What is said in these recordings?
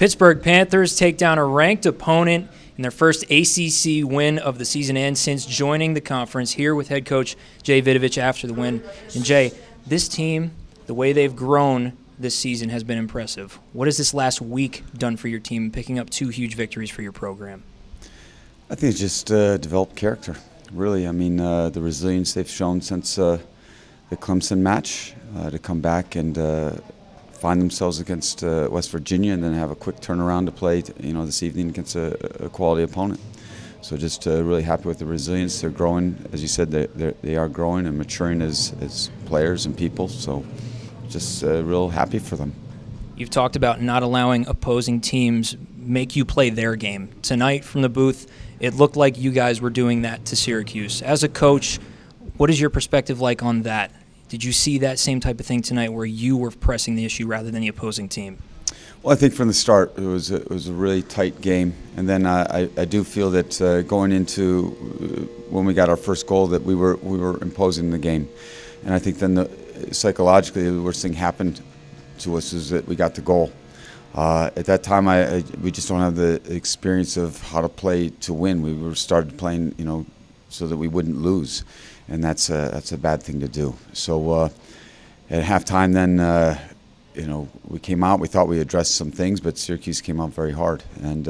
Pittsburgh Panthers take down a ranked opponent in their first ACC win of the season and since joining the conference. Here with head coach Jay Vidovich after the win. And Jay, this team, the way they've grown this season has been impressive. What has this last week done for your team, picking up two huge victories for your program? I think it's just developed character, really. I mean, the resilience they've shown since the Clemson match to come back and find themselves against West Virginia and then have a quick turnaround to play, this evening against a quality opponent. So just really happy with the resilience. They're growing, as you said, they are growing and maturing as players and people. So just real happy for them. You've talked about not allowing opposing teams make you play their game. Tonight from the booth, it looked like you guys were doing that to Syracuse. As a coach, what is your perspective like on that? Did you see that same type of thing tonight where you were pressing the issue rather than the opposing team? Well, I think from the start it was a really tight game, and then I do feel that going into when we got our first goal that we were imposing the game, and I think then psychologically the worst thing happened to us is that we got the goal. At that time, we just don't have the experience of how to play to win. We started playing, so that we wouldn't lose, and that's a bad thing to do. So at halftime, then we came out. We thought we addressed some things, but Syracuse came out very hard, and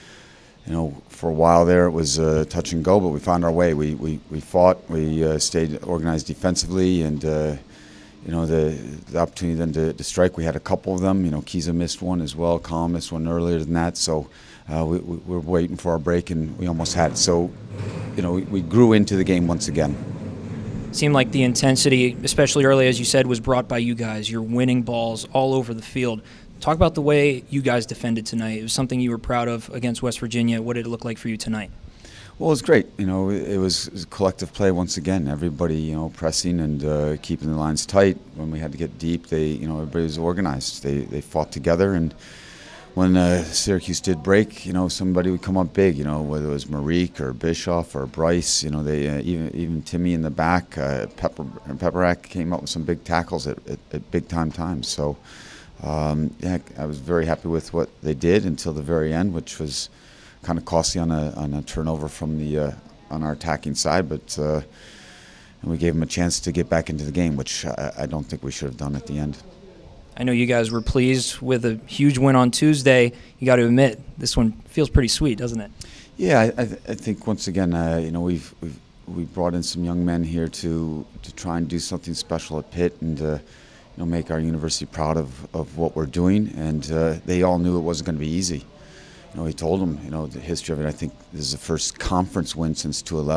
for a while there it was touch and go, but we found our way. We fought. We stayed organized defensively, and the opportunity then to strike, we had a couple of them. Kiza missed one as well. Collin missed one earlier than that. So we were waiting for our break, and we almost had it. So, we grew into the game once again. Seemed like the intensity, especially early, as you said, was brought by you guys. You're winning balls all over the field. Talk about the way you guys defended tonight. It was something you were proud of against West Virginia. What did it look like for you tonight? Well, it was great. It was collective play once again. Everybody, pressing and keeping the lines tight. When we had to get deep, everybody was organized. They fought together, and when Syracuse did break, somebody would come up big. Whether it was Marique or Bischoff or Bryce. They even Timmy in the back. Pepperak came up with some big tackles at big times. So yeah, I was very happy with what they did until the very end, which was kind of costly on a turnover from on our attacking side, but and we gave them a chance to get back into the game, which I don't think we should have done at the end. I know you guys were pleased with a huge win on Tuesday. You got to admit, this one feels pretty sweet, doesn't it? Yeah, I think once again, we've brought in some young men here to try and do something special at Pitt and make our university proud of what we're doing, and they all knew it wasn't going to be easy. We told them, the history of it. I think this is the first conference win since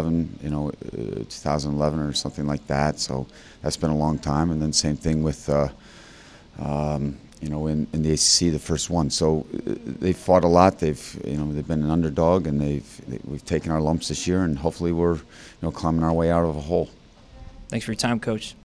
2011 or something like that. So that's been a long time. And then same thing with, in the ACC, the first one. So they've fought a lot. They've been an underdog, and we've taken our lumps this year, and hopefully we're, climbing our way out of a hole. Thanks for your time, Coach.